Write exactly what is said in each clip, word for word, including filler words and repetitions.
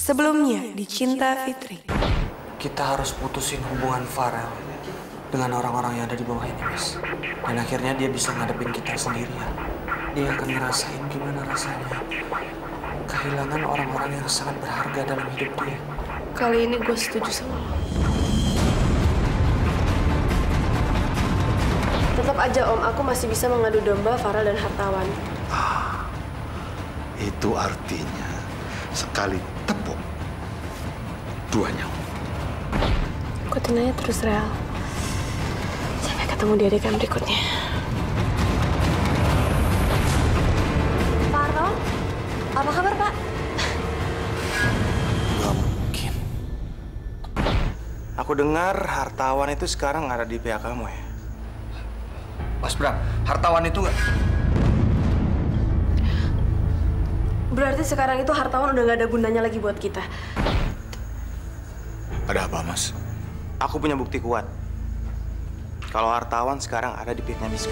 Sebelumnya di Cinta Fitri. Kita harus putusin hubungan Farel dengan orang-orang yang ada di bawah ini, Miss. Dan akhirnya dia bisa ngadepin kita sendirian. Dia akan ngerasain gimana rasanya kehilangan orang-orang yang sangat berharga dalam hidup dia. Kali ini gue setuju sama lo. Tetap aja Om, aku masih bisa mengadu domba Farel dan hartawan. Ah, itu artinya sekali tepuk dua nyawa. Ikutin aja terus, Real. Sampai ketemu di adegan berikutnya. Pak Artawan, apa kabar, Pak? Gak mungkin. Aku dengar hartawan itu sekarang ada di pihak kamu ya? Mas Bram, hartawan itu nggak... Berarti sekarang itu hartawan udah gak ada gunanya lagi buat kita. Ada apa, Mas? Aku punya bukti kuat. Kalau hartawan sekarang ada di pihaknya Miska.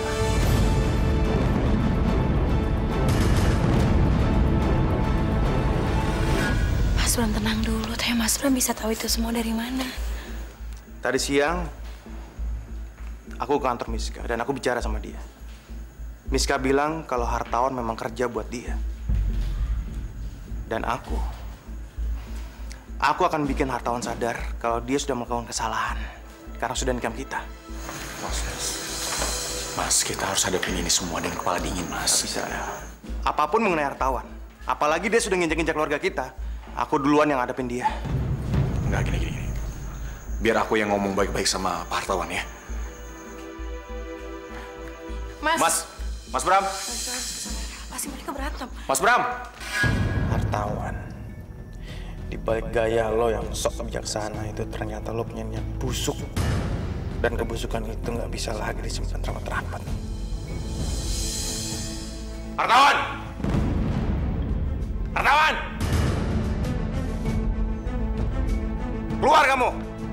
Mas Bram, tenang dulu. Tapi Mas Bram bisa tahu itu semua dari mana? Tadi siang, aku ke kantor Miska dan aku bicara sama dia. Miska bilang kalau hartawan memang kerja buat dia. Dan aku, aku akan bikin hartawan sadar kalau dia sudah melakukan kesalahan karena sudah nikam kita. Mas, mas, mas, kita harus hadapin ini semua dengan kepala dingin, Mas. Gak bisa ya. Apapun mengenai hartawan, apalagi dia sudah nginjak-nginjak keluarga kita, aku duluan yang hadapin dia. Enggak, gini, gini, gini. Biar aku yang ngomong baik-baik sama Pak Hartawan ya. Mas. Mas, Mas Bram. Pasti mereka berantem. Mas Bram. Hartawan, di balik gaya lo yang sok bijaksana itu ternyata lo punya niat busuk. Dan kebusukan itu nggak bisa lagi disimpan rapat-rapat. Hartawan! Hartawan! Keluar kamu!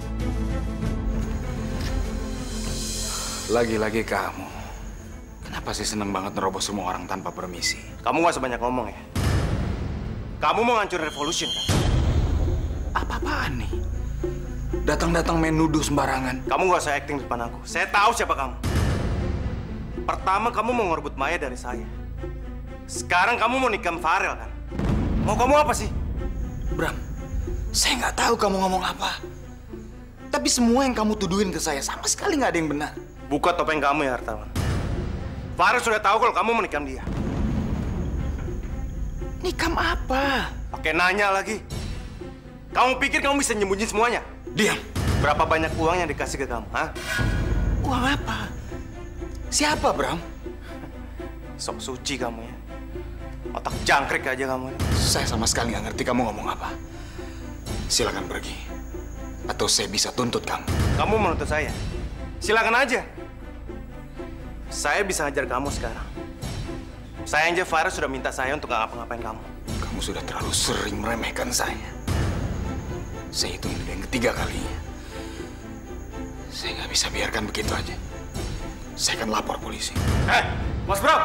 Lagi-lagi kamu. Kenapa sih seneng banget nerobos semua orang tanpa permisi? Kamu nggak sebanyak ngomong ya? Kamu mau ngancurin revolution kan? Apa-apaan nih? Datang-datang main nuduh sembarangan. Kamu nggak usah acting di depan aku. Saya tahu siapa kamu. Pertama kamu mau ngerebut Maya dari saya. Sekarang kamu mau nikam Farel kan? Mau kamu apa sih? Bram, saya nggak tahu kamu ngomong apa. Tapi semua yang kamu tuduhin ke saya sama sekali nggak ada yang benar. Buka topeng kamu ya, Hartawan. Farel sudah tahu kalau kamu mau nikam dia. Nikam apa? Pakai nanya lagi. Kamu pikir kamu bisa nyembunyiin semuanya? Diam. Berapa banyak uang yang dikasih ke kamu, ha? Uang apa? Siapa, Bram? Sok suci kamu ya. Otak jangkrik aja kamu. Saya sama sekali nggak ngerti kamu ngomong apa. Silakan pergi. Atau saya bisa tuntut kamu. Kamu menuntut saya? Silakan aja. Saya bisa ngajar kamu sekarang. Saya aja Farel sudah minta saya untuk nggak ngapa-ngapain kamu. Kamu sudah terlalu sering meremehkan saya. Saya itu udah yang ketiga kalinya. Saya nggak bisa biarkan begitu aja. Saya akan lapor polisi. Eh, Mas Bro!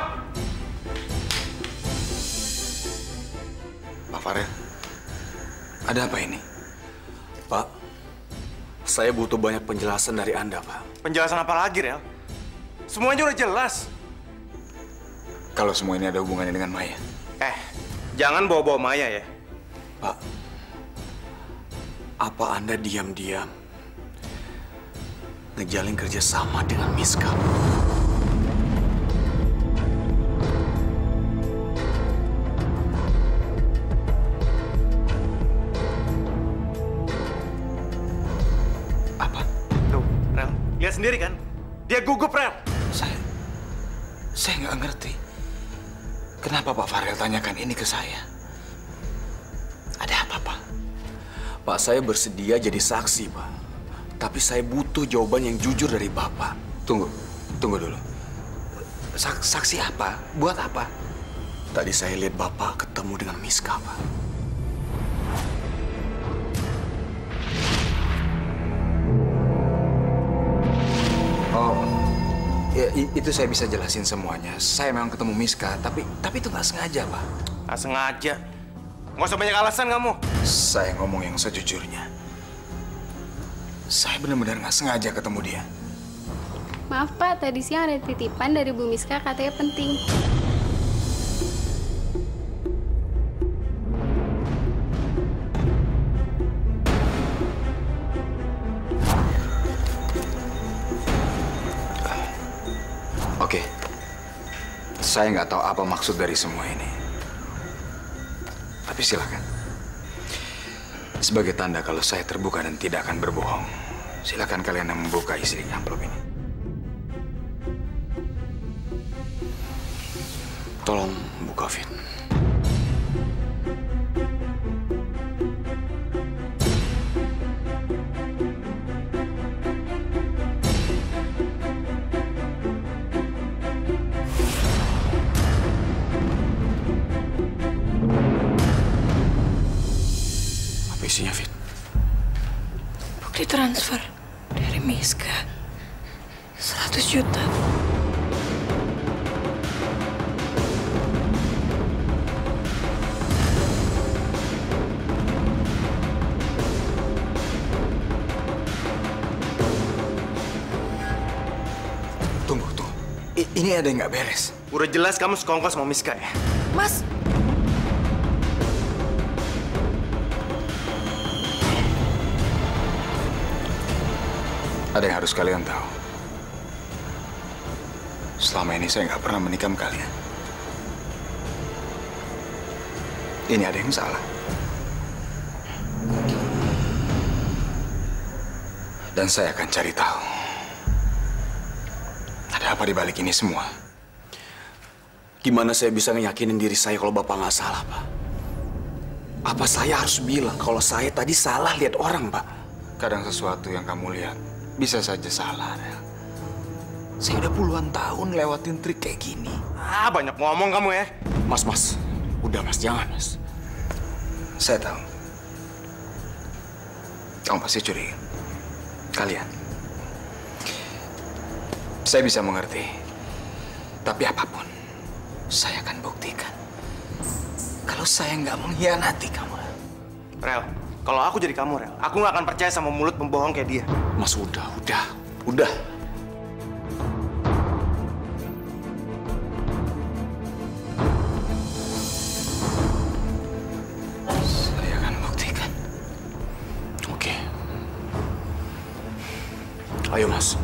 Pak Farel, ada apa ini? Pak, saya butuh banyak penjelasan dari Anda, Pak. Penjelasan apa lagi, Rel? Semuanya udah jelas. Kalau semua ini ada hubungannya dengan Maya. Eh, jangan bawa-bawa Maya ya. Pak, apa Anda diam-diam ngejalin kerjasama dengan Miska? Apa? Tuh, Rel, lihat sendiri kan? Dia gugup, Rel. Saya... Saya nggak ngerti. Kenapa Pak Farel tanyakan ini ke saya? Ada apa, Pak? Pak, saya bersedia jadi saksi, Pak. Tapi saya butuh jawaban yang jujur dari Bapak. Tunggu, tunggu dulu. Sak saksi apa? Buat apa? Tadi saya lihat Bapak ketemu dengan Miska, Pak. Oh, ya, itu saya bisa jelasin semuanya. Saya memang ketemu Miska, tapi tapi itu nggak sengaja, Pak. Nggak sengaja. Nggak usah banyak alasan kamu. Saya ngomong yang sejujurnya. Saya benar-benar nggak sengaja ketemu dia. Maaf Pak, tadi siang ada titipan dari Bu Miska katanya penting. Oke, saya nggak tahu apa maksud dari semua ini. Tapi silakan. Sebagai tanda kalau saya terbuka dan tidak akan berbohong, silakan kalian yang membuka isi amplop ini. Tolong buka, Fit. Isinya, Fit. Bukti transfer dari Miska. seratus juta. Tunggu, tunggu. I- ini ada yang nggak beres. Udah jelas kamu sekongkol sama Miska ya? Mas, Ada yang harus kalian tahu. Selama ini saya nggak pernah menikam kalian. Ini ada yang salah. Dan saya akan cari tahu. Ada apa di balik ini semua? Gimana saya bisa ngeyakinin diri saya kalau Bapak nggak salah, Pak? Apa saya harus bilang kalau saya tadi salah lihat orang, Pak? Kadang sesuatu yang kamu lihat bisa saja salah, Rel. Saya udah puluhan tahun lewatin trik kayak gini. Ah, banyak ngomong kamu ya. Mas, mas. Udah, mas. Jangan, mas. Saya tahu. Kamu pasti curiga. Kalian. Saya bisa mengerti. Tapi apapun, saya akan buktikan. Kalau saya nggak mengkhianati kamu. Rel, kalau aku jadi kamu, Rel, aku nggak akan percaya sama mulut pembohong kayak dia. Mas, udah, udah, udah. Saya akan buktikan. Oke. Ayo, Mas.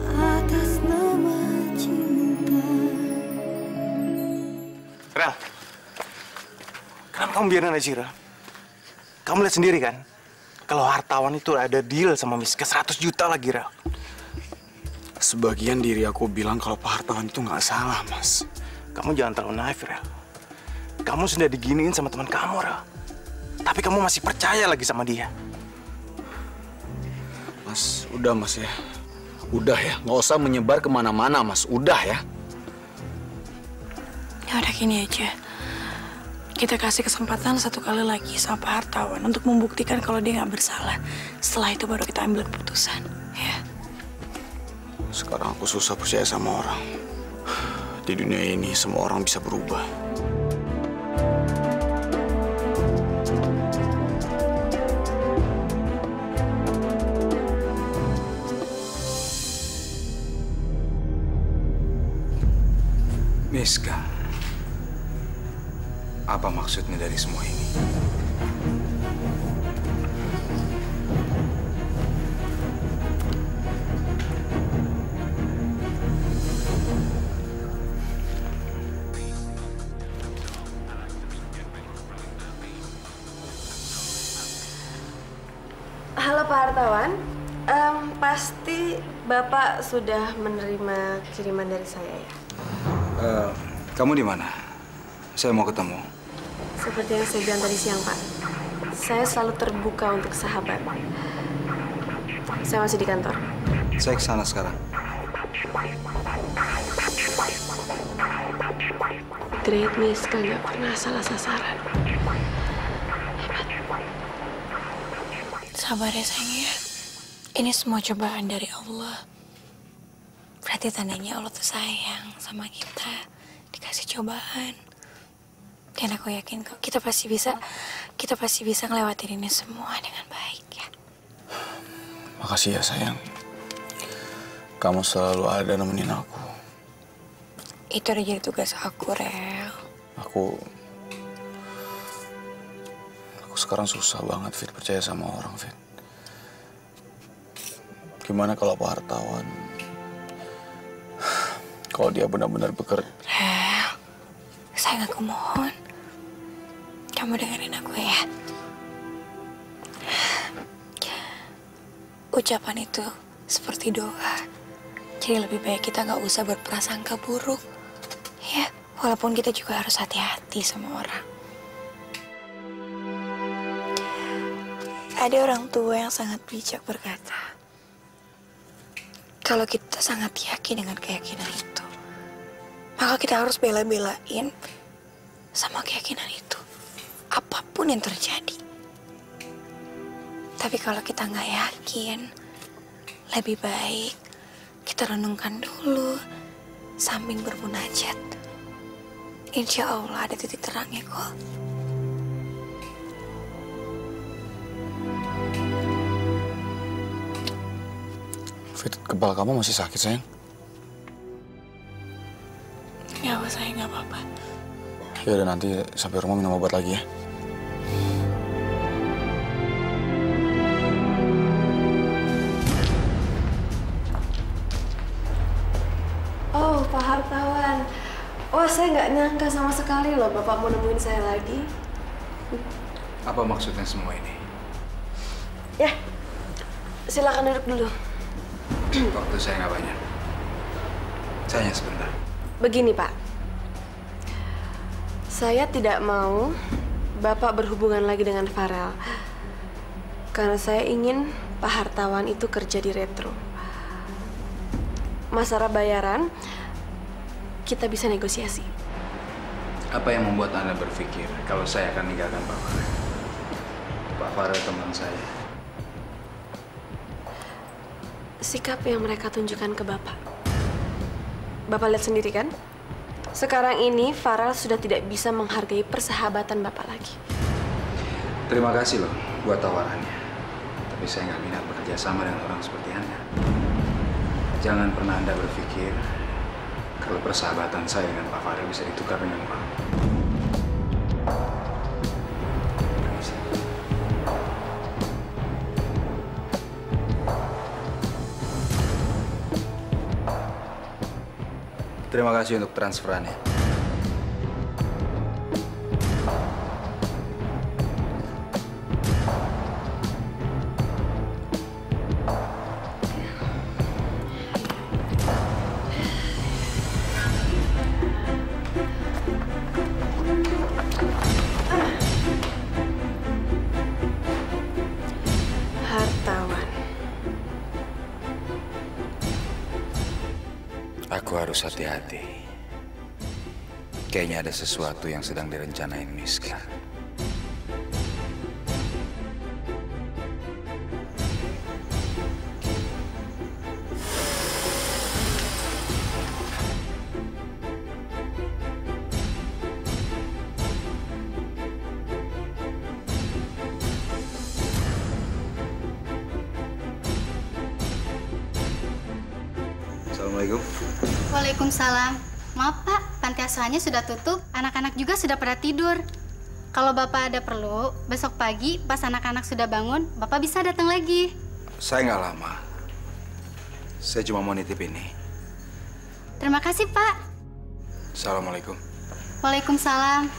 Rel, Kenapa kamu biarin aja, Rel? Kamu lihat sendiri kan? Kalau hartawan itu ada deal sama Miska seratus juta lagi, Rel. Sebagian diri aku bilang kalau Pak Hartawan itu nggak salah, Mas. Kamu jangan terlalu naif, Rel. Kamu sudah diginiin sama teman kamu, Rel. Tapi kamu masih percaya lagi sama dia. Mas, udah Mas ya. Udah ya, nggak usah menyebar kemana-mana, Mas. Udah ya. Ya udah gini aja. Kita kasih kesempatan satu kali lagi sama Pak Hartawan untuk membuktikan kalau dia nggak bersalah. Setelah itu baru kita ambil keputusan, ya. Sekarang aku susah percaya sama orang. Di dunia ini semua orang bisa berubah. Miska, apa maksudnya dari semua ini? Halo Pak Hartawan, Em, pasti Bapak sudah menerima kiriman dari saya ya? Uh, kamu di mana? Saya mau ketemu. Seperti yang saya bilang tadi siang, Pak. Saya selalu terbuka untuk sahabat. Saya masih di kantor. Saya ke sana sekarang. Great Miska nggak pernah salah sasaran. Sabar ya sayang ya. Ini semua cobaan dari Allah. Berarti tandanya Allah tuh sayang sama kita. Dikasih cobaan. Dan aku yakin kok kita pasti bisa, kita pasti bisa ngelewatin ini semua dengan baik ya. Makasih ya sayang. Kamu selalu ada nemenin aku. Itu udah jadi tugas aku, Rel. Aku... Aku sekarang susah banget, Fit, percaya sama orang, Fit. Gimana kalau Pak Hartawan... Kalau dia benar-benar bekerja... Rel, sayang aku mohon. Kamu dengerin aku ya. Ucapan itu seperti doa. Jadi lebih baik kita nggak usah berprasangka buruk. Ya, walaupun kita juga harus hati-hati sama orang. Ada orang tua yang sangat bijak berkata, kalau kita sangat yakin dengan keyakinan itu, maka kita harus bela-belain sama keyakinan itu, apapun yang terjadi. Tapi kalau kita nggak yakin, lebih baik kita renungkan dulu sambil bermunajat. Insya Allah ada titik terangnya kok. Fit, kepala kamu masih sakit, sayang? Nggak apa, sayang, nggak apa-apa. Ya udah, nanti sampai rumah minum obat lagi ya. Oh, Pak Hartawan. Wah, saya nggak nyangka sama sekali loh Bapak mau nemuin saya lagi. Apa maksudnya semua ini? Ya, silakan duduk dulu. Waktu saya nggak banyak. Saya hanya sebentar. Begini, Pak. Saya tidak mau Bapak berhubungan lagi dengan Farel. Karena saya ingin Pak Hartawan itu kerja di Retro. Masalah bayaran, kita bisa negosiasi. Apa yang membuat Anda berpikir kalau saya akan meninggalkan Pak Farel? Pak Farel teman saya. Sikap yang mereka tunjukkan ke Bapak. Bapak lihat sendiri kan? Sekarang ini Farel sudah tidak bisa menghargai persahabatan Bapak lagi. Terima kasih loh buat tawarannya. Tapi saya nggak minat bekerja sama dengan orang seperti Anda. Jangan pernah Anda berpikir kalau persahabatan saya dengan Pak Farel bisa ditukar dengan uang. Terima kasih untuk transferannya. Aku harus hati-hati. Kayaknya ada sesuatu yang sedang direncanain Miska. Assalamualaikum. Waalaikumsalam. Maaf Pak, panti asuhannya sudah tutup. Anak-anak juga sudah pada tidur. Kalau Bapak ada perlu, besok pagi pas anak-anak sudah bangun, Bapak bisa datang lagi. Saya nggak lama. Saya cuma mau nitip ini. Terima kasih Pak. Assalamualaikum. Waalaikumsalam.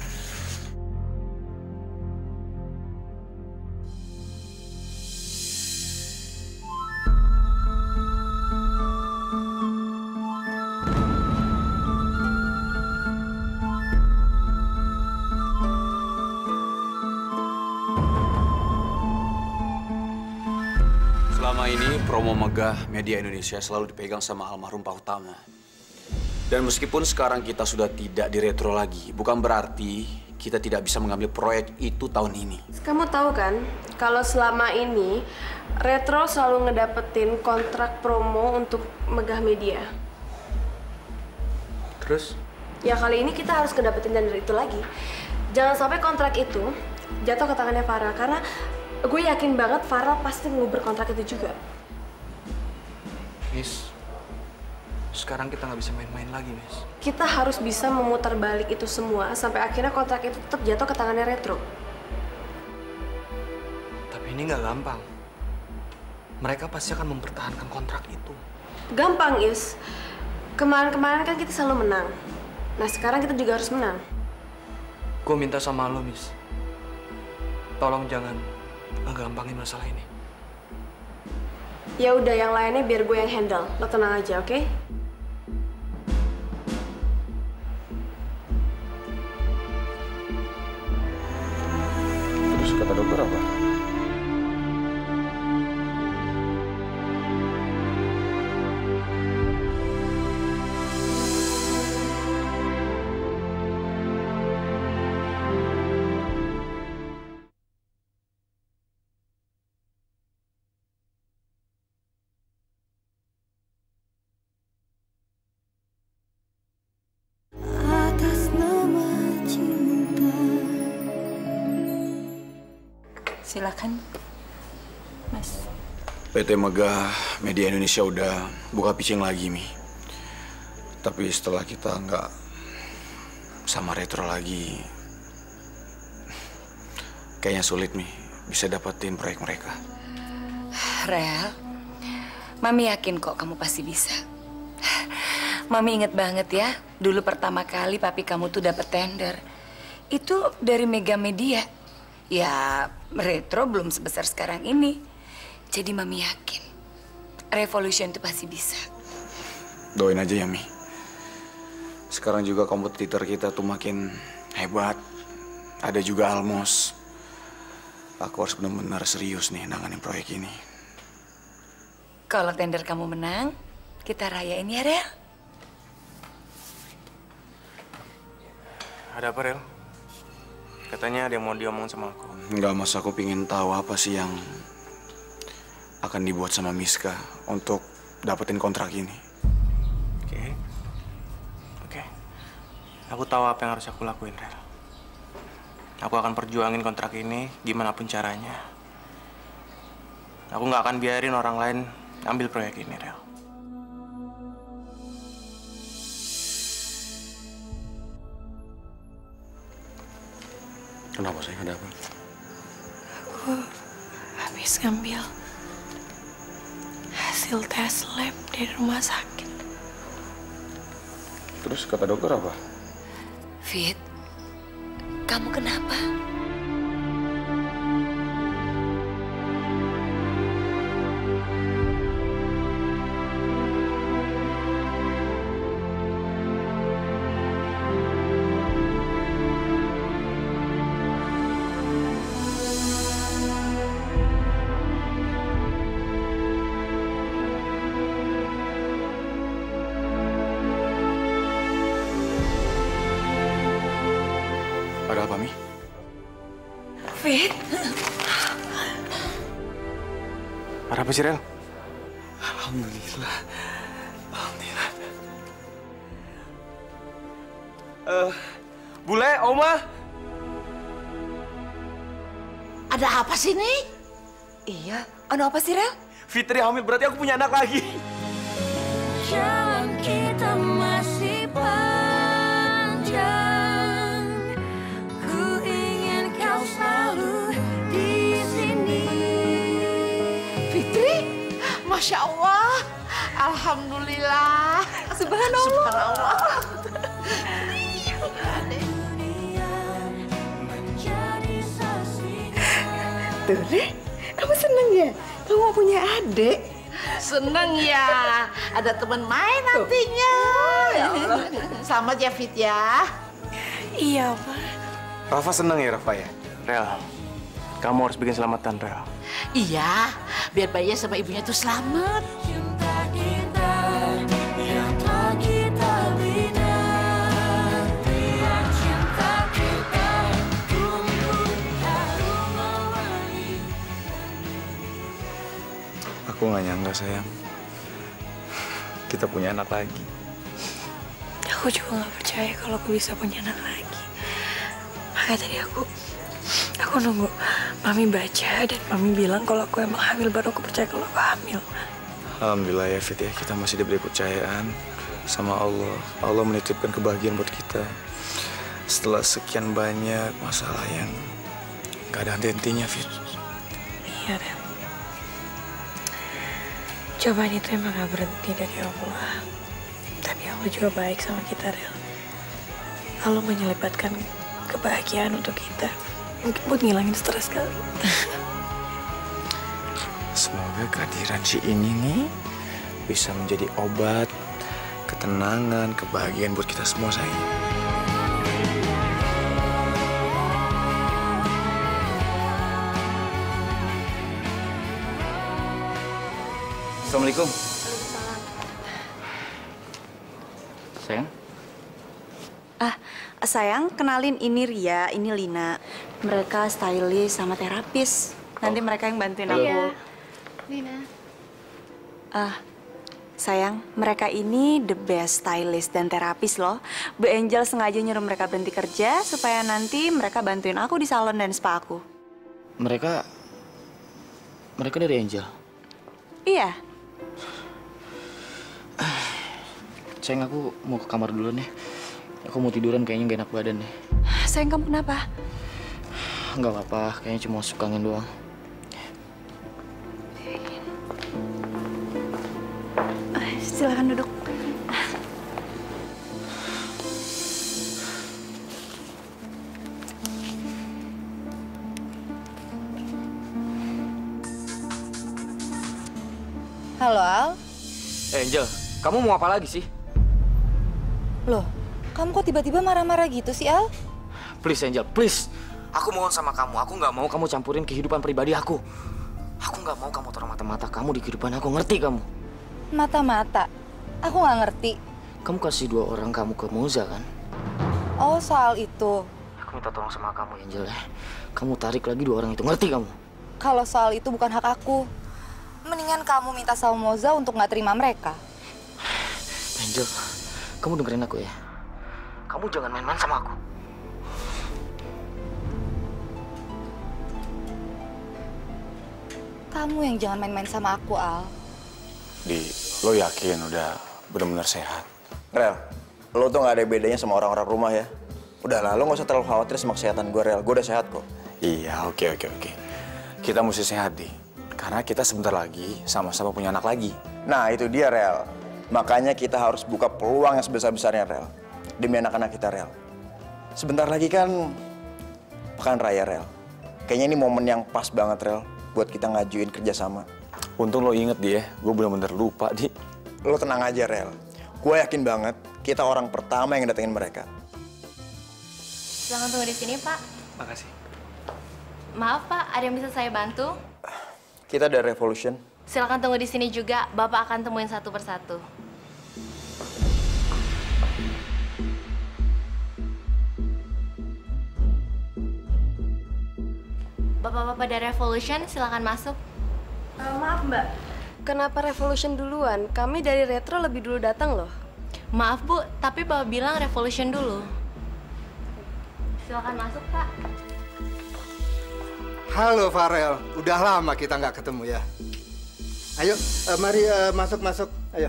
Selama ini promo megah media Indonesia selalu dipegang sama almarhum Pak Utama. Dan meskipun sekarang kita sudah tidak di Retro lagi, bukan berarti kita tidak bisa mengambil proyek itu tahun ini. Kamu tahu kan, kalau selama ini Retro selalu ngedapetin kontrak promo untuk megah media. Terus? Ya kali ini kita harus ngedapetin tender itu lagi. Jangan sampai kontrak itu jatuh ke tangannya Farel, karena gue yakin banget Farel pasti nguber kontrak itu juga. Miss, sekarang kita nggak bisa main-main lagi, Miss. Kita harus bisa memutar balik itu semua sampai akhirnya kontrak itu tetap jatuh ke tangannya Retro. Tapi ini nggak gampang. Mereka pasti akan mempertahankan kontrak itu. Gampang, Is. Kemarin-kemarin kan kita selalu menang. Nah, sekarang kita juga harus menang. Gue minta sama lo, Miss. Tolong jangan ngegampangin masalah ini. Ya udah, yang lainnya biar gue yang handle. Lo tenang aja, oke? Okay? Terus kata dokter apa? Silakan, Mas. P T Megah Media Indonesia udah buka pitching lagi, Mi. Tapi setelah kita nggak sama Retro lagi, kayaknya sulit, Mi, bisa dapetin proyek mereka. Rel, Mami yakin kok kamu pasti bisa. Mami inget banget ya, dulu pertama kali papi kamu tuh dapet tender. Itu dari Mega Media. Ya, Retro belum sebesar sekarang ini. Jadi Mami yakin Revolution itu pasti bisa. Doain aja ya, Mi. Sekarang juga kompetitor kita tuh makin hebat. Ada juga Almos. Aku harus benar-benar serius nih nanganin proyek ini. Kalau tender kamu menang, kita rayain ya, Rel. Ada apa, Rel? Katanya ada yang mau diomong sama aku. Enggak, Mas. Aku pingin tahu apa sih yang akan dibuat sama Miska untuk dapetin kontrak ini. Oke. Oke. Aku tahu apa yang harus aku lakuin, Rel. Aku akan perjuangin kontrak ini gimana pun caranya. Aku nggak akan biarin orang lain ambil proyek ini, Rel. Kenapa saya ada apa? Aku habis ngambil hasil tes lab dari rumah sakit. Terus kata dokter apa? Fit, kamu kenapa? Ada apa sih, Rel? Alhamdulillah. Alhamdulillah. Eh, uh, Bule, Oma. Ada apa sih nih? Iya, ada apa sih, Rel? Fitri hamil, berarti aku punya anak lagi. Jalan kita masih panjang. Ku ingin kau selalu di sini. Fitri, Masya Allah. Alhamdulillah. Subhanallah. Subhanallah. Tuh, Re, kamu seneng ya? Kamu mau punya adik? Seneng ya, ada teman main nantinya. Ya Allah. Selamat ya, Fit ya. Iya, Pak. Rafa seneng ya, Rafa ya? Rel, kamu harus bikin selamatan, Rel. Iya, biar bayinya sama ibunya tuh selamat. Cinta kita yang telah kita bina, biar cinta kita tumbuh harum mewangi. Aku nggak nyangka, sayang. Kita punya anak lagi. Aku juga nggak percaya kalau aku bisa punya anak lagi. Makanya tadi aku, aku nunggu Mami baca dan Mami bilang kalau aku emang hamil, baru aku percaya kalau aku hamil. Alhamdulillah ya, Fit ya. Kita masih diberi kepercayaan sama Allah. Allah menitipkan kebahagiaan buat kita. Setelah sekian banyak masalah yang nggak ada henti-hentinya, Fit. Iya, Rel. Cobaan itu emang gak berhenti dari Allah. Tapi Allah juga baik sama kita, Rel. Allah menyelipatkan kebahagiaan untuk kita. Mungkin buat ngilangin stres kali. Semoga kehadiran si ini nih bisa menjadi obat, ketenangan, kebahagiaan buat kita semua, sayang. Assalamualaikum. Sayang? Ah, sayang, kenalin ini Ria, ini Lina. Mereka stylist sama terapis. Nanti oh. mereka yang bantuin Halo. aku. Iya. Lina. Ah, sayang, mereka ini the best stylist dan terapis loh. Bu Angel sengaja nyuruh mereka berhenti kerja supaya nanti mereka bantuin aku di salon dan spa aku. Mereka... Mereka dari Angel? Iya. Sayang, aku mau ke kamar dulu nih. Aku mau tiduran, kayaknya gak enak badan nih. Sayang, kamu kenapa? Nggak apa-apa, kayaknya cuma masuk angin doang. Silakan duduk. Halo, Al. Eh, Angel, kamu mau apa lagi sih? Loh, kamu kok tiba-tiba marah-marah gitu sih, Al? Please, Angel, please. Aku mohon sama kamu, aku nggak mau kamu campurin kehidupan pribadi aku. Aku nggak mau kamu taruh mata-mata kamu di kehidupan aku, ngerti kamu? Mata-mata? Aku nggak ngerti. Kamu kasih dua orang kamu ke Moza, kan? Oh, soal itu. Aku minta tolong sama kamu, Angel, ya. Kamu tarik lagi dua orang itu, ngerti kamu? Kalau soal itu bukan hak aku. Mendingan kamu minta sama Moza untuk nggak terima mereka. Angel, kamu dengerin aku ya. Kamu jangan main-main sama aku. Kamu yang jangan main-main sama aku, Al. Di, lo yakin udah benar-benar sehat? Rel, lo tuh nggak ada bedanya sama orang-orang rumah ya. Udahlah, lo nggak usah terlalu khawatir sama kesehatan gue, Rel. Gue udah sehat kok. Iya, oke, oke, oke. Kita mesti sehat, Di. Karena kita sebentar lagi sama-sama punya anak lagi. Nah, itu dia, Rel. Makanya kita harus buka peluang yang sebesar-besarnya, Rel. Demi anak-anak kita, Rel. Sebentar lagi kan Pekan Raya, Rel. Kayaknya ini momen yang pas banget, Rel, buat kita ngajuin kerjasama. Untung lo inget, Di ya. Gue bener-bener lupa, Di. Lo tenang aja, Rel. Gue yakin banget kita orang pertama yang datengin mereka. Silakan tunggu di sini, Pak. Makasih. Maaf, Pak, ada yang bisa saya bantu? Kita ada Revolution. Silakan tunggu di sini juga. Bapak akan temuin satu persatu. Bapak-bapak dari Revolution, silakan masuk. Uh, maaf Mbak, kenapa Revolution duluan? Kami dari Retro lebih dulu datang loh. Maaf Bu, tapi Bapak bilang Revolution dulu. Silakan masuk Pak. Halo Farel, udah lama kita nggak ketemu ya. Ayo, uh, mari uh, masuk-masuk, ayo.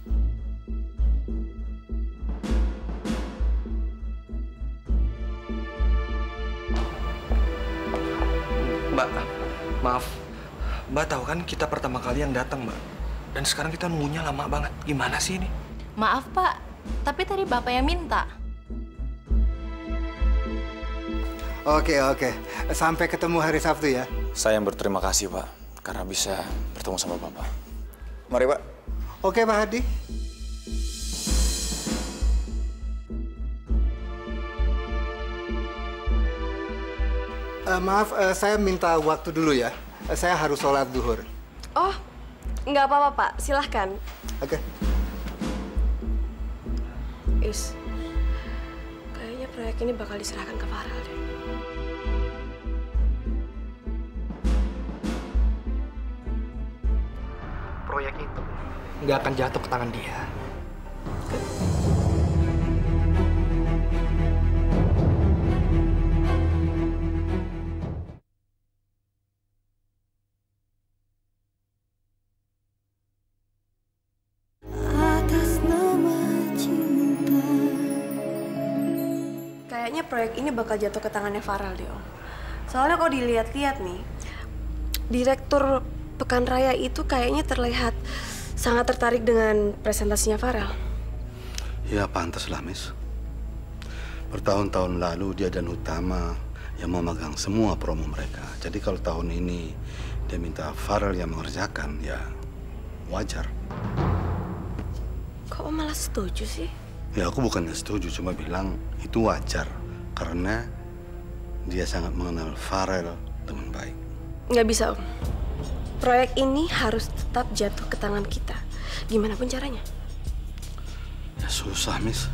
Mbak, maaf. Mbak tahu kan kita pertama kali yang datang, Mbak. Dan sekarang kita nunggunya lama banget. Gimana sih ini? Maaf Pak, tapi tadi Bapak yang minta. Oke, oke. Sampai ketemu hari Sabtu ya. Saya yang berterima kasih, Pak, karena bisa bertemu sama Bapak. Mari, Pak. Oke, Pak Hadi. Uh, maaf, uh, saya minta waktu dulu ya. Uh, saya harus sholat duhur. Oh, nggak apa-apa Pak, silahkan. Oke. Is, kayaknya proyek ini bakal diserahkan ke Farel deh. Proyek itu nggak akan jatuh ke tangan dia. Atas nama cinta. Kayaknya proyek ini bakal jatuh ke tangannya Farel deh, Om. Soalnya kalau dilihat-lihat nih, direktur Pekan Raya itu kayaknya terlihat sangat tertarik dengan presentasinya Farel. Ya pantas lah, Miss. Bertahun-tahun lalu dia dan Utama yang memegang semua promo mereka. Jadi kalau tahun ini dia minta Farel yang mengerjakan, ya wajar. Kok Om malah setuju sih? Ya aku bukannya setuju, cuma bilang itu wajar. Karena dia sangat mengenal Farel dengan baik. Nggak bisa, Om. Proyek ini harus tetap jatuh ke tangan kita. Gimana pun caranya. Ya susah, Miss.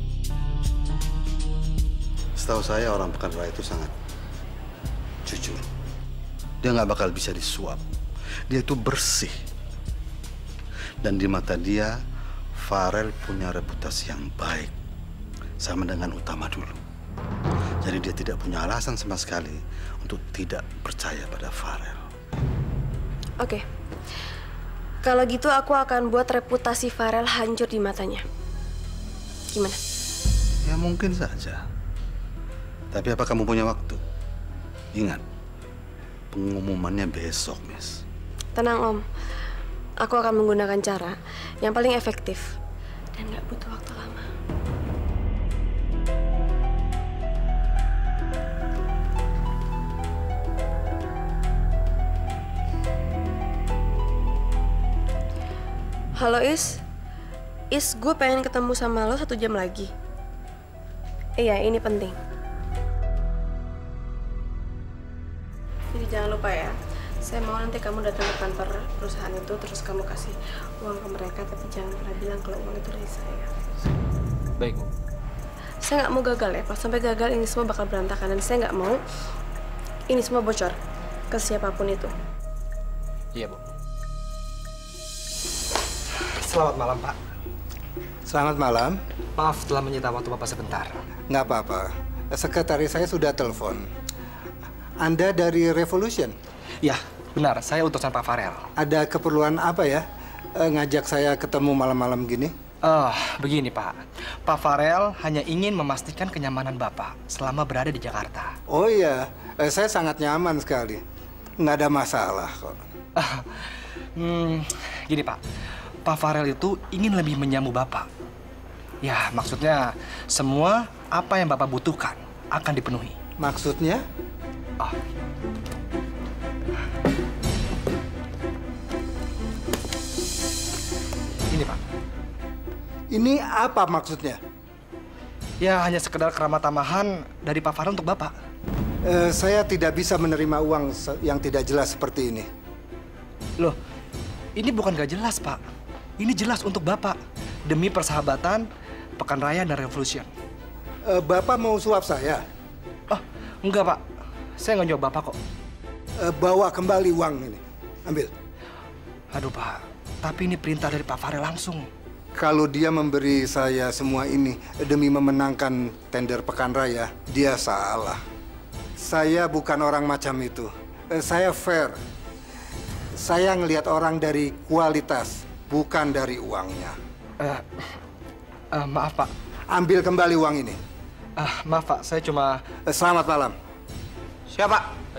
Setahu saya orang Pekan Raya itu sangat jujur. Dia nggak bakal bisa disuap. Dia itu bersih. Dan di mata dia, Farel punya reputasi yang baik. Sama dengan Utama dulu. Jadi dia tidak punya alasan sama sekali untuk tidak percaya pada Farel. Oke. Kalau gitu aku akan buat reputasi Farel hancur di matanya. Gimana? Ya mungkin saja. Tapi apa kamu punya waktu? Ingat, pengumumannya besok, Miss. Tenang, Om. Aku akan menggunakan cara yang paling efektif dan nggak butuh waktu lama. Halo Is, Is gue pengen ketemu sama lo satu jam lagi. Iya, ini penting. Jadi jangan lupa ya, saya mau nanti kamu datang ke kantor perusahaan itu, terus kamu kasih uang ke mereka, tapi jangan pernah bilang kalau uang itu dari saya. Baik, Bu. Saya nggak mau gagal ya, kalau sampai gagal ini semua bakal berantakan, dan saya nggak mau ini semua bocor ke siapapun itu. Iya, Bu. Selamat malam, Pak. Selamat malam. Maaf telah menyita waktu Bapak sebentar. Nggak apa-apa. Sekretaris saya sudah telepon. Anda dari Revolution? Ya, benar. Saya utusan Pak Farel. Ada keperluan apa ya? Eh, ngajak saya ketemu malam-malam gini? Oh, begini, Pak. Pak Farel hanya ingin memastikan kenyamanan Bapak selama berada di Jakarta. Oh iya, eh, saya sangat nyaman sekali. Nggak ada masalah kok. hmm, gini, Pak. Pak Farel itu ingin lebih menjamu Bapak. Ya, maksudnya semua apa yang Bapak butuhkan akan dipenuhi. Maksudnya? Oh. Ini, Pak. Ini apa maksudnya? Ya, hanya sekedar keramat tamahan dari Pak Farel untuk Bapak. Eh, saya tidak bisa menerima uang yang tidak jelas seperti ini. Loh, ini bukan gak jelas, Pak. Ini jelas untuk Bapak. Demi persahabatan Pekan Raya dan Revolution. Uh, Bapak mau suap saya? Oh, enggak, Pak. Saya nggak jawab Bapak kok. Uh, bawa kembali uang ini. Ambil. Aduh Pak, tapi ini perintah dari Pak Farel langsung. Kalau dia memberi saya semua ini demi memenangkan tender Pekan Raya, dia salah. Saya bukan orang macam itu. Saya fair. Saya ngelihat orang dari kualitas, bukan dari uangnya. Uh, uh, maaf Pak. Ambil kembali uang ini. Uh, maaf Pak, saya cuma... Selamat malam. Siapa?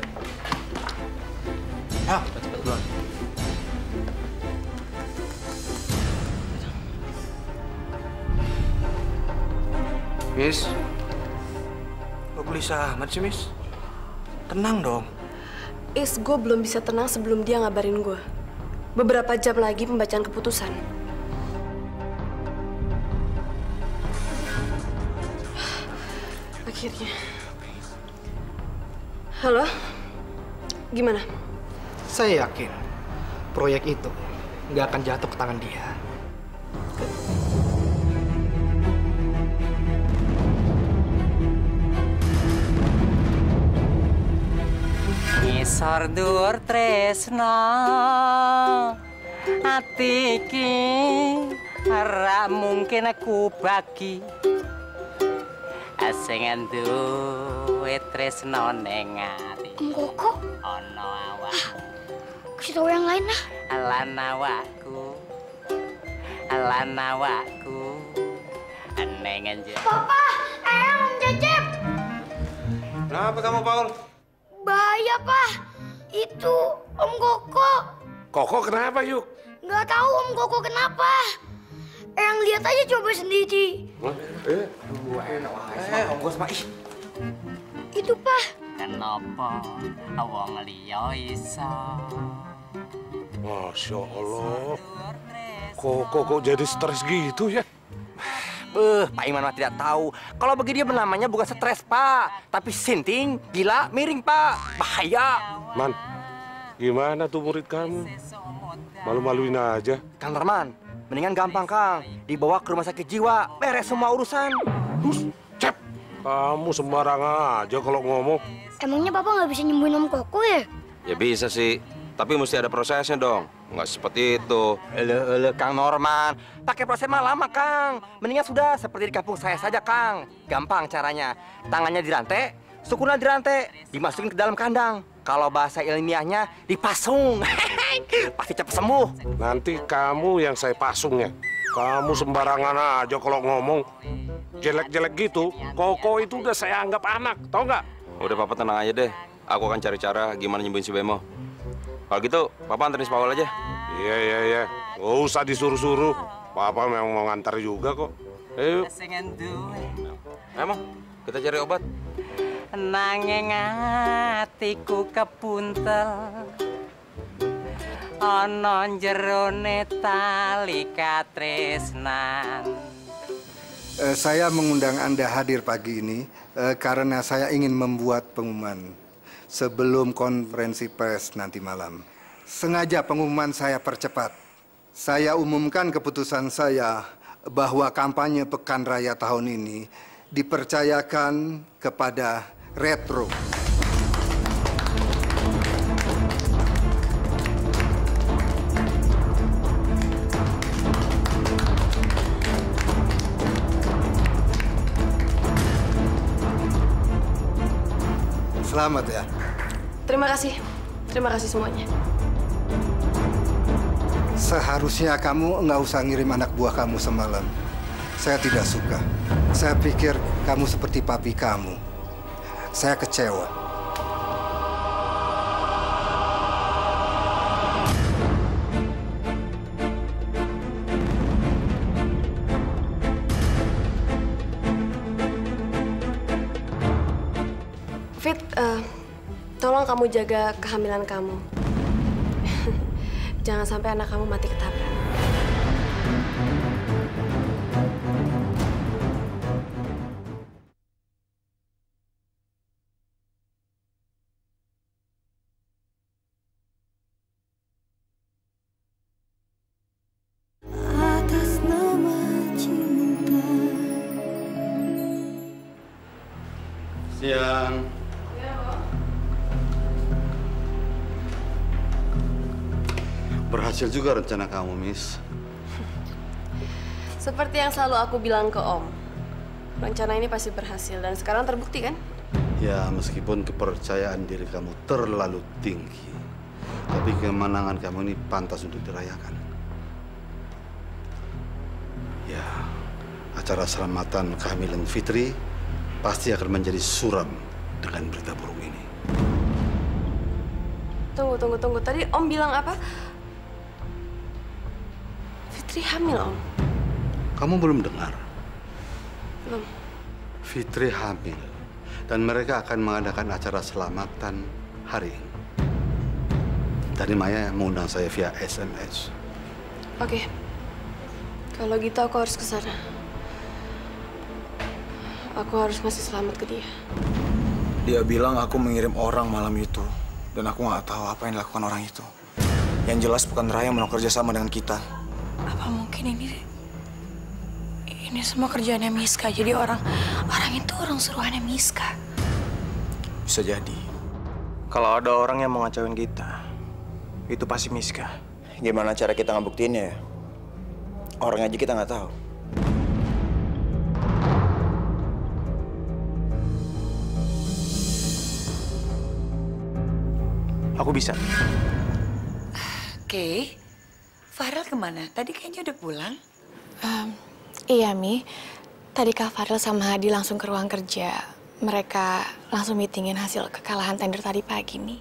Ah, cepat keluar. Miss, lo gelisah amat sih, Miss. Tenang dong. Is, gue belum bisa tenang sebelum dia ngabarin gue. Beberapa jam lagi pembacaan keputusan. Akhirnya. Halo? Gimana? Saya yakin proyek itu nggak akan jatuh ke tangan dia. Ngisor dur tresno ati iki ora mungkin aku bagi sing duwe tresno ning ati. Kok Ono awakmu. kasih tahu yang lain lah. Lan awakku. Lan awakku. Neng aja. Papa, ayah Om Cecep. Kenapa kamu, Paul? Bahaya, Pak. Itu Om Koko. Koko kenapa, Yuk? Nggak tahu Om Koko kenapa. Yang lihat aja coba sendiri. Eh, eh, Om Gos, Pak. Itu, Pak. Kenapa wong liya iso? Masya Allah. Koko kok jadi stres gitu ya? Beuh, Pak Iman mah tidak tahu. Kalau begini namanya bukan stres, Pak. Tapi sinting, gila, miring, Pak. Bahaya. Man, gimana tuh murid kamu? Malu-maluin aja. Kang Norman, mendingan gampang, Kang. Dibawa ke rumah sakit jiwa, beres semua urusan. Hus, Cep, kamu sembarang aja kalau ngomong. Emangnya Papa nggak bisa nyembuhin Om Koko ya? Ya bisa sih, tapi mesti ada prosesnya dong. Nggak seperti itu. Ele, ele, Kang Norman. Pakai proses mah lama, Kang. Mendingan sudah seperti di kampung saya saja, Kang. Gampang caranya. Tangannya dirantai, sukunya dirantai, dimasukin ke dalam kandang. Kalau bahasa ilmiahnya dipasung. Pasti cepat sembuh. Nanti kamu yang saya pasungnya. Kamu sembarangan aja kalau ngomong. Jelek-jelek gitu, Koko itu udah saya anggap anak, tau nggak? Udah, Papa tenang aja deh. Aku akan cari cara gimana nyembuhin si Bemo. Kalau gitu, Papa anterin si Paul aja. Iya, iya, iya. Nggak usah disuruh-suruh. Papa memang mau ngantar juga kok. Ayo. Emang, kita cari obat. Nanging atiku kepuntel ana jerone tali katresnan. Eh, saya mengundang Anda hadir pagi ini eh, karena saya ingin membuat pengumuman sebelum konferensi pers nanti malam. Sengaja pengumuman saya percepat. Saya umumkan keputusan saya bahwa kampanye Pekan Raya tahun ini dipercayakan kepada Retro. Selamat ya. Terima kasih. Terima kasih semuanya. Seharusnya kamu nggak usah ngirim anak buah kamu semalam. Saya tidak suka. Saya pikir kamu seperti papi kamu. Saya kecewa. Fit, uh, tolong kamu jaga kehamilan kamu. Jangan sampai anak kamu mati ketabrak. Atas nama cinta. Siang. Berhasil juga rencana kamu, Miss. Seperti yang selalu aku bilang ke Om, rencana ini pasti berhasil dan sekarang terbukti kan? Ya, meskipun kepercayaan diri kamu terlalu tinggi, tapi kemenangan kamu ini pantas untuk dirayakan. Ya, acara selamatan kehamilan Fitri pasti akan menjadi suram dengan berita buruk ini. Tunggu, tunggu, tunggu. Tadi Om bilang apa? Fitri hamil, Om. Kamu belum dengar? Belum. Fitri hamil. Dan mereka akan mengadakan acara selamatan hari ini. Tadi Maya mengundang saya via S M S. Oke. Kalau gitu aku harus ke sana. Aku harus ngasih selamat ke dia. Dia bilang aku mengirim orang malam itu. Dan aku nggak tahu apa yang dilakukan orang itu. Yang jelas bukan Raya mau kerja sama dengan kita. Apa mungkin ini ini semua kerjaannya Miska? Jadi orang orang itu orang suruhannya Miska. Bisa jadi. Kalau ada orang yang mau ngacauin kita, itu pasti Miska. Gimana cara kita ngebuktiinnya ya? Orang aja kita nggak tahu. Aku bisa. Oke, Farel kemana? Tadi kayaknya udah pulang. Um, iya, Mi. Tadi Kak Farel sama Hadi langsung ke ruang kerja. Mereka langsung meetingin hasil kekalahan tender tadi pagi, Mi.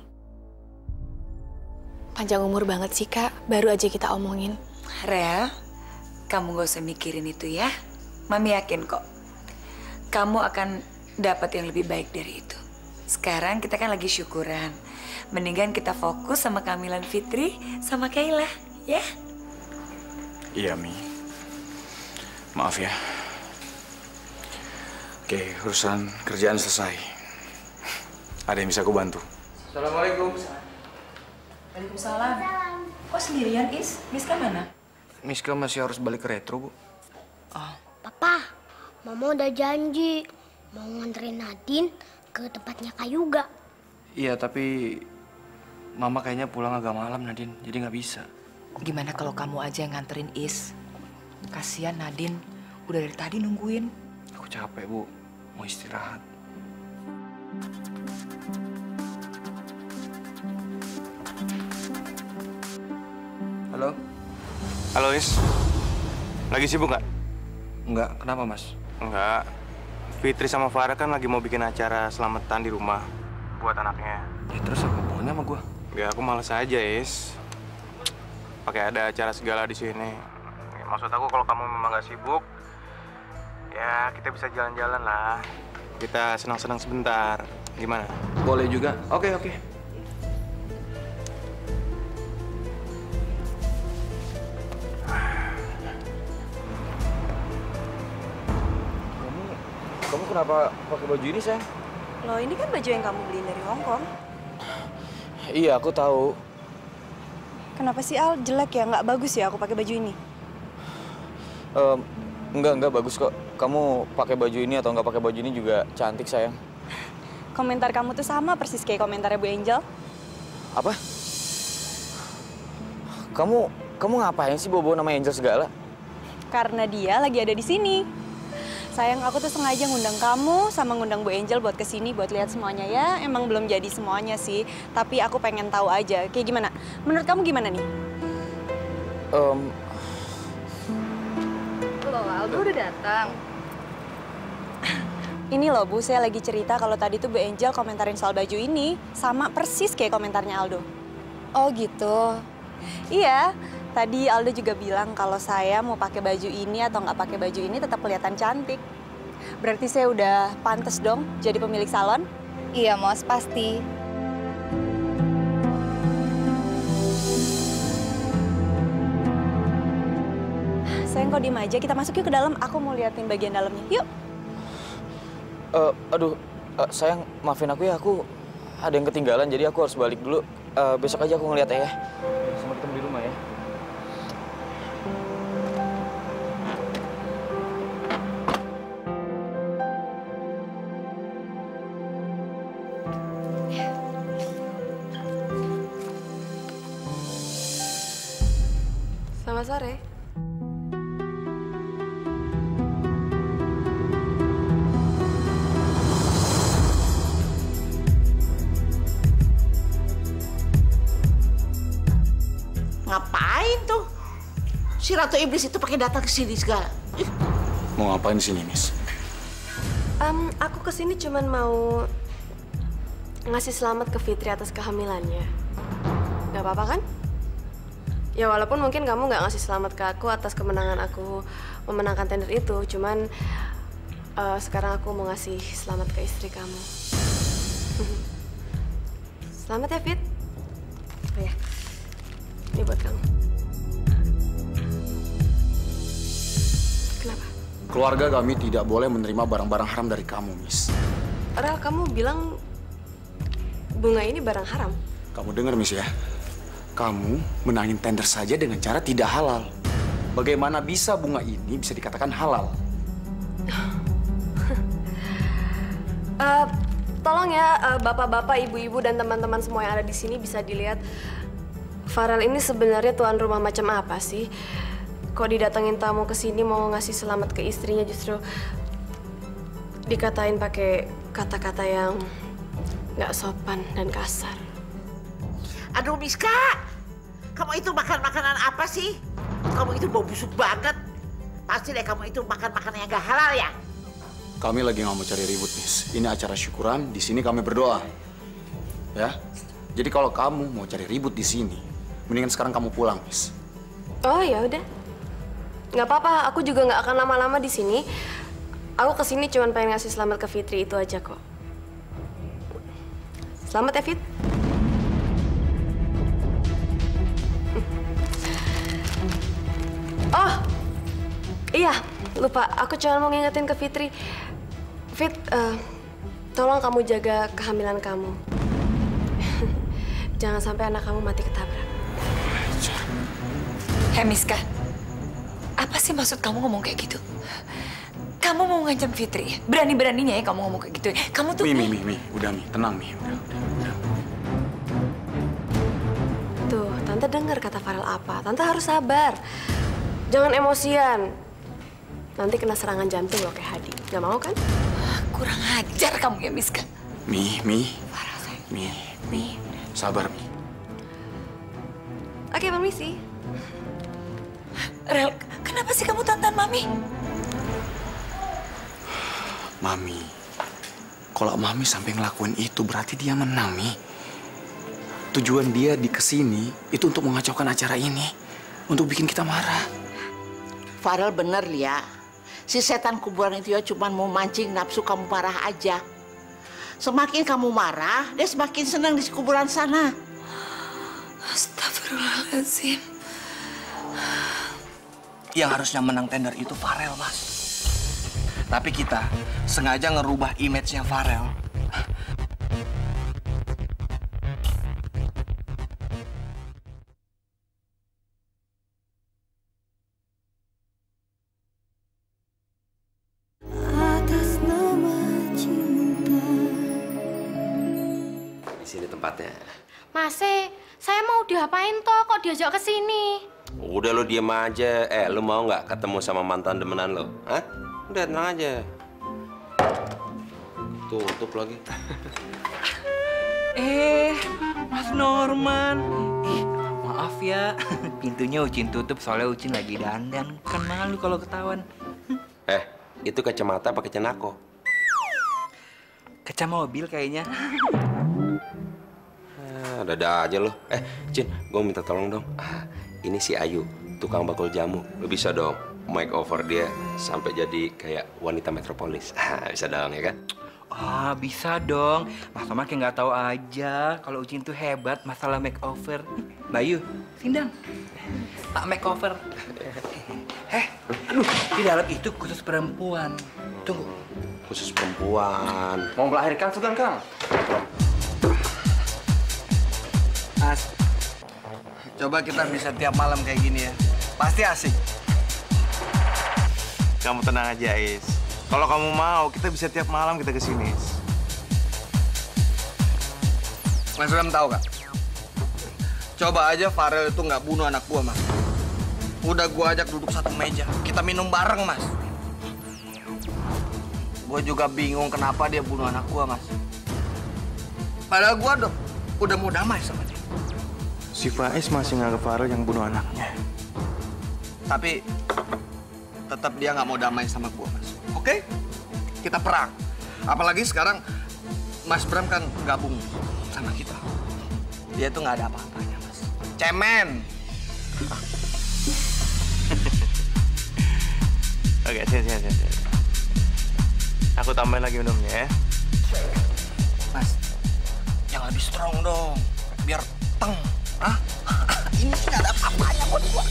Panjang umur banget sih, Kak. Baru aja kita omongin. Rel, kamu gak usah mikirin itu ya. Mami yakin kok. Kamu akan dapat yang lebih baik dari itu. Sekarang kita kan lagi syukuran. Mendingan kita fokus sama kehamilan Fitri sama Kayla, ya? Iya, Mi. Maaf ya. Oke, urusan kerjaan selesai. Ada yang bisa aku bantu? Assalamualaikum. Waalaikumsalam. Kok sendirian, Is? Miska mana? Miska masih harus balik ke Retro, Bu. Papa, Mama udah janji mau nganterin Nadine ke tempatnya Kak Yuga. Iya, tapi Mama kayaknya pulang agak malam, Nadine. Jadi nggak bisa. Gimana kalau kamu aja yang nganterin Is? Kasian Nadine, udah dari tadi nungguin. Aku capek, Bu. Mau istirahat. Halo? Halo, Is. Lagi sibuk nggak? Nggak. Kenapa, Mas? Nggak. Fitri sama Farah kan lagi mau bikin acara selamatan di rumah buat anaknya. Ya, terus apa hubungannya sama gua? Ya, aku males aja, Is. Pakai ada acara segala di sini. Ya, maksud aku kalau kamu memang nggak sibuk, ya kita bisa jalan-jalan lah. Kita senang-senang sebentar. Gimana? Boleh juga. Oke, oke. Kamu kenapa pakai baju ini, sayang? Loh, ini kan baju yang kamu beliin dari Hong Kong. Iya, aku tahu. Kenapa sih, Al? Jelek ya? Nggak bagus ya aku pakai baju ini? Um, enggak, enggak bagus kok. Kamu pakai baju ini atau nggak pakai baju ini juga cantik, sayang. Komentar kamu tuh sama persis kayak komentarnya Bu Angel. Apa? Kamu kamu ngapain sih bawa-bawa nama Angel segala? Karena dia lagi ada di sini. Sayang, aku tuh sengaja ngundang kamu sama ngundang Bu Angel buat kesini buat lihat semuanya ya. Emang belum jadi semuanya sih, tapi aku pengen tahu aja. Kayak gimana? Menurut kamu gimana nih? Um... Loh, Aldo udah datang. Ini loh, Bu, saya lagi cerita kalau tadi tuh Bu Angel komentarin soal baju ini sama persis kayak komentarnya Aldo. Oh gitu. Iya. Tadi Aldo juga bilang kalau saya mau pakai baju ini atau nggak pakai baju ini tetap kelihatan cantik. Berarti saya udah pantas dong jadi pemilik salon? Iya, Mos, pasti. Sayang, kok diem aja. Kita masuk yuk ke dalam. Aku mau liatin bagian dalamnya. Yuk. Uh, aduh, uh, sayang, maafin aku ya. Aku ada yang ketinggalan, jadi aku harus balik dulu. Uh, besok aja aku ngeliat ya. Sampai ketemu di rumah ya. Selamat sore. Ngapain tuh? Si Ratu Iblis itu pakai datang ke sini segala. Ih. Mau ngapain di sini, Miss? Um, aku kesini cuman mau ngasih selamat ke Fitri atas kehamilannya. Gak apa-apa kan? Ya walaupun mungkin kamu gak ngasih selamat ke aku atas kemenangan aku memenangkan tender itu, cuman uh, sekarang aku mau ngasih selamat ke istri kamu. Selamat ya, Fit. Oh ya, ini buat kamu. Kenapa? Keluarga kami tidak boleh menerima barang-barang haram dari kamu, Miss. Rel, kamu bilang bunga ini barang haram. Kamu dengar, Miss ya? Kamu menangin tender saja dengan cara tidak halal. Bagaimana bisa bunga ini bisa dikatakan halal? uh, tolong ya, bapak-bapak, uh, ibu-ibu, dan teman-teman semua yang ada di sini bisa dilihat. Farel ini sebenarnya tuan rumah macam apa sih? Kok didatengin tamu ke sini mau ngasih selamat ke istrinya justru dikatain pakai kata-kata yang nggak sopan dan kasar. Aduh, Miska, kamu itu makan makanan apa sih? Kamu itu bau busuk banget. Pasti deh kamu itu makan makanan yang gak halal ya? Kami lagi nggak mau cari ribut, Miss. Ini acara syukuran, di sini kami berdoa. Ya? Jadi kalau kamu mau cari ribut di sini, mendingan sekarang kamu pulang, Miss. Oh ya udah, nggak apa-apa. Aku juga nggak akan lama-lama di sini. Aku kesini cuma pengen ngasih selamat ke Fitri itu aja kok. Selamat ya, Fit. Oh, iya, lupa. Aku cuma mau ngingetin ke Fitri. Fit, uh, tolong kamu jaga kehamilan kamu. Jangan sampai anak kamu mati ketabrak. Hei, Miska. Apa sih maksud kamu ngomong kayak gitu? Kamu mau ngancam Fitri? Berani-beraninya ya kamu ngomong kayak gitu. Kamu tuh... Mi, Mi, Mi, Mi. Udah, Mi. Tenang, Mi. Udah, udah, udah. Tuh, Tante dengar kata Farel apa. Tante harus sabar. Jangan emosian. Nanti kena serangan jantung loh kayak Hadi. Gak mau kan? Kurang ajar kamu ya, Miska. Mi, Mi. Mi, Mi. Sabar, Mi. Oke, permisi. Rel, kenapa sih kamu tantan Mami? Mami, kalau Mami sampai ngelakuin itu berarti dia menang, Mi. Tujuan dia di kesini itu untuk mengacaukan acara ini, untuk bikin kita marah. Farel bener, Lia. Si setan kuburan itu ya cuma mau mancing nafsu kamu marah aja. Semakin kamu marah, dia semakin senang di kuburan sana. Astagfirullahaladzim. Yang harusnya menang tender itu Farel, Mas. Tapi kita sengaja ngerubah image-nya Farel. Atas nama cinta. Di sini tempatnya. Masih, saya mau diapain toh kok diajak ke sini? Udah lo diem aja. Eh, lo mau nggak ketemu sama mantan demenan lo? Hah? Udah tenang aja. Tutup lagi. Eh, Mas Norman. Eh, maaf ya. Pintunya Ucin tutup soalnya Ucin lagi dandan. Kan malu kalau ketahuan. Eh, itu kacamata pakai cenako. Kaca mobil kayaknya. Ah, ada aja lo. Eh, Cin, gue minta tolong dong. Ah, ini si Ayu, tukang bakul jamu. Lo bisa dong make over dia sampai jadi kayak wanita metropolis. Ah, bisa dong ya kan? Ah, bisa dong. Mas Norman kayak nggak tahu aja kalau Ucin tuh hebat masalah makeover. Bayu, sindang. Tak makeover. Eh, aduh, di dalam itu khusus perempuan. Tunggu. Khusus perempuan. Mau melahirkan sudah, Kang? Mas, coba kita bisa tiap malam kayak gini ya. Pasti asik. Kamu tenang aja, Is. Kalau kamu mau, kita bisa tiap malam kita kesini. Mas Ram tahu, Kak? Coba aja Farel itu nggak bunuh anak gua, Mas. udah gue ajak duduk satu meja. Kita minum bareng, Mas. Gue juga bingung kenapa dia bunuh anak gue, Mas. Padahal gue udah, udah mau damai sama dia. Si Faiz masih nganggap Farel yang bunuh anaknya. Tapi tetap dia nggak mau damai sama gue, Mas. Oke? Kita perang. Apalagi sekarang Mas Bram kan gabung sama kita. Dia tuh nggak ada apa-apanya, Mas. Cemen. Oke, sini, sini, sini. Aku tambahin lagi minumnya ya. Mas, yang lebih strong dong. Biar teng. Hah? Ini sih nggak ada apa-apanya buat gua.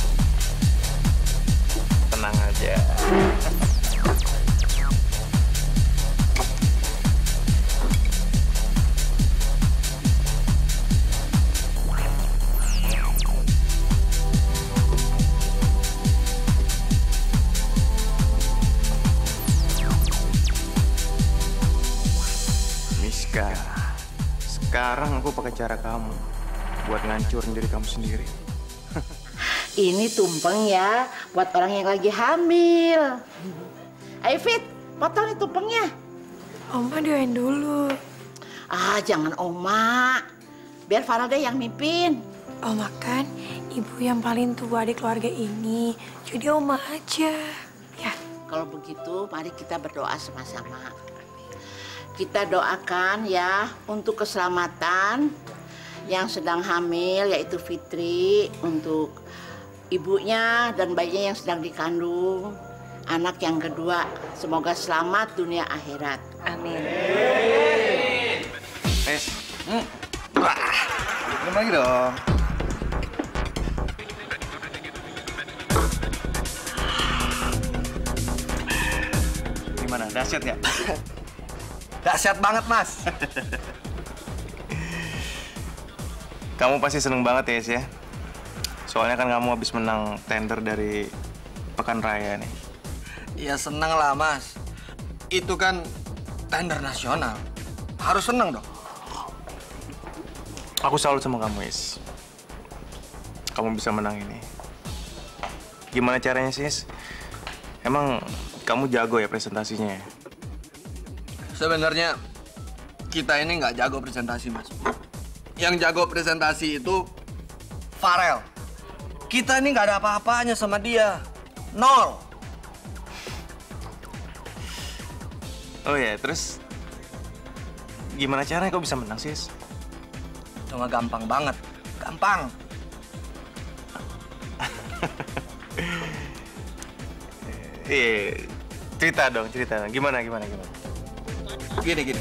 Tenang aja. Miska, sekarang aku pakai cara kamu buat ngancurin diri kamu sendiri. Ini tumpeng ya, buat orang yang lagi hamil. Ayo Fit, potong nih tumpengnya. Oma doain dulu. Ah, jangan Oma. Biar Farel deh yang mimpin. Oma kan ibu yang paling tua di keluarga ini. Jadi Oma aja. Ya. Kalau begitu, mari kita berdoa sama-sama. Kita doakan ya untuk keselamatan yang sedang hamil, yaitu Fitri, untuk ibunya dan bayinya yang sedang dikandung, anak yang kedua. Semoga selamat dunia akhirat. Amin. Eh, hmm. Wah, minum lagi dong. Gimana, dahsyat nggak? Dahsyat banget, Mas. Kamu pasti seneng banget ya, Is, ya? Soalnya kan kamu habis menang tender dari Pekan Raya nih. Ya seneng lah, Mas. Itu kan tender nasional. Harus seneng dong. Aku salut sama kamu, Is. Kamu bisa menang ini. Gimana caranya sih, Is? Emang kamu jago ya presentasinya ya? Sebenarnya kita ini nggak jago presentasi, Mas. Yang jago presentasi itu Farel. Kita ini nggak ada apa-apanya sama dia. Nol. Oh ya, terus gimana caranya kau bisa menang, Sis? Cuma gampang banget. Gampang. Iya, cerita dong, cerita. Gimana, gimana, gimana? Gini, gini.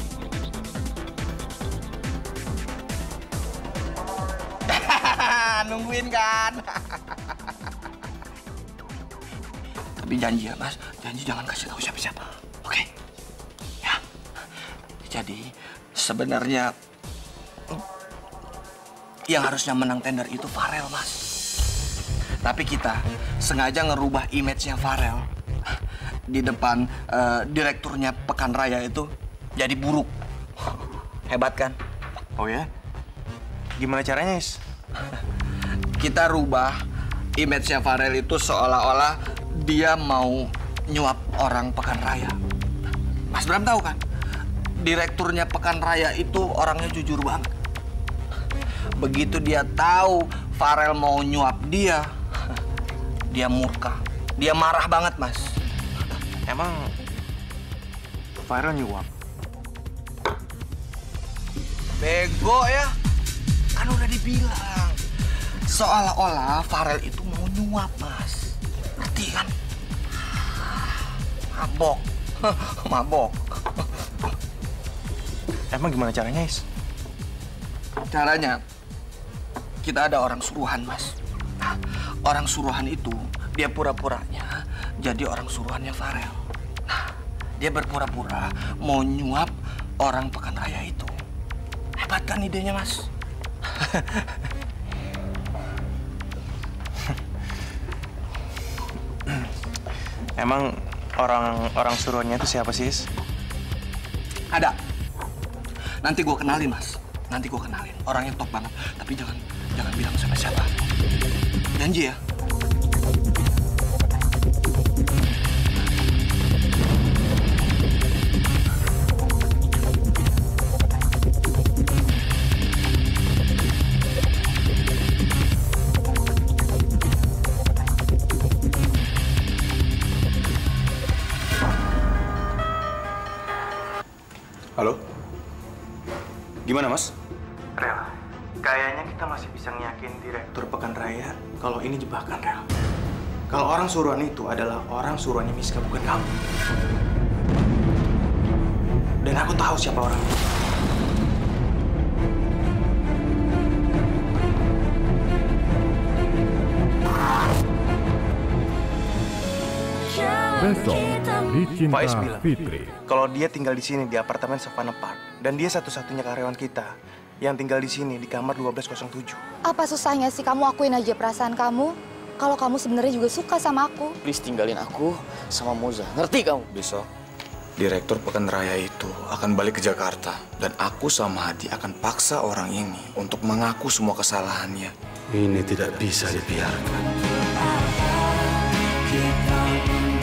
Nungguin kan? Tapi janji ya, Mas. Janji jangan kasih tahu siapa-siapa. Oke? Ya. Jadi, sebenarnya yang harusnya menang tender itu Farel, Mas. Tapi kita sengaja ngerubah image-nya Farel di depan uh, direkturnya Pekan Raya itu jadi buruk. Hebat kan? Oh ya? Gimana caranya, Is? Kita rubah image-nya Farel itu seolah-olah dia mau nyuap orang Pekan Raya. Mas Bram tahu kan? Direkturnya Pekan Raya itu orangnya jujur banget. Begitu dia tahu Farel mau nyuap dia, dia murka. Dia marah banget, Mas. Emang Farel nyuap? Bego ya? Kan udah dibilang. Seolah-olah Farel itu mau nyuap, Mas. Ngerti kan? Mabok. Mabok. Emang gimana caranya, Is? Caranya, kita ada orang suruhan, Mas. Nah, orang suruhan itu, dia pura-puranya jadi orang suruhannya Farel. Nah, dia berpura-pura mau nyuap orang Pekan Raya itu. Hebat kan idenya, Mas? Emang orang-orang suruhannya itu siapa sih, Is? Ada. Nanti gue kenalin, Mas. Nanti gue kenalin. Orangnya top banget. Tapi jangan jangan bilang sama siapa. Janji ya? Halo? Gimana, Mas? Rel, kayaknya kita masih bisa nyakin Direktur Pekan Raya kalau ini jebakan, Rel. Kalau orang suruhan itu adalah orang suruhannya Miska, bukan kamu. Dan aku tahu siapa orangnya. Besok di Cinta Faiz bilang, Fitri. kalau dia tinggal di sini di apartemen Savannah Park dan dia satu-satunya karyawan kita yang tinggal di sini di kamar dua belas nol tujuh. Apa susahnya sih kamu akuin aja perasaan kamu? Kalau kamu sebenarnya juga suka sama aku. Please tinggalin aku sama Moza. Ngerti kamu? Besok, Direktur Pekan Raya itu akan balik ke Jakarta. Dan aku sama Hadi akan paksa orang ini untuk mengaku semua kesalahannya. Ini tidak bisa dibiarkan. Kita